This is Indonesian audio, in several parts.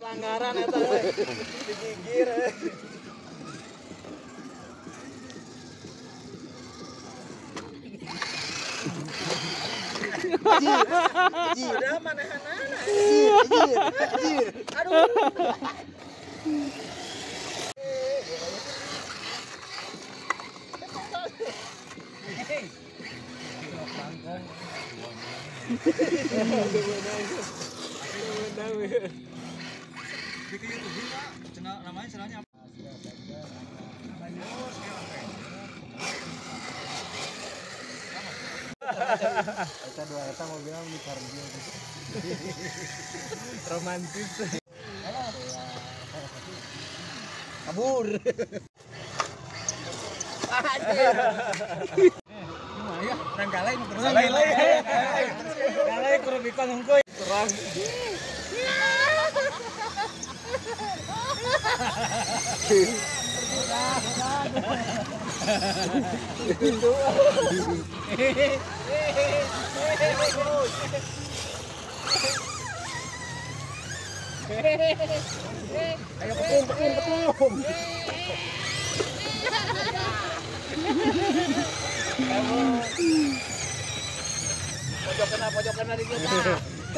Pelanggaran eta digigir. Udah mana-mana. Aduh. Bikin YouTube juga, channel namanya channelnya apa? Kita dua eta mau bilang di kardio gitu. Romantis. Kabur. Ya, ranggalai nu bersalai. Galai kudu bikon hungkeuy. Terang. Ayo petum. Pojok kena di kita.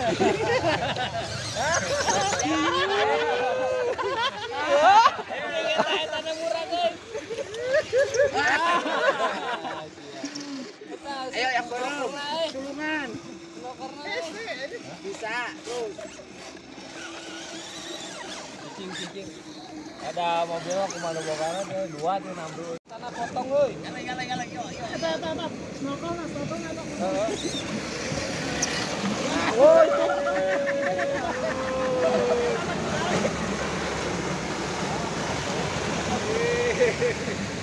Ayo yang belum. Sulungan. Bisa. Terus. Cicing. Ada mobil aku mana bakaran dua tuh nambah. Tanah potong euy. Galai yo. Eta. Snokol apa? Woi.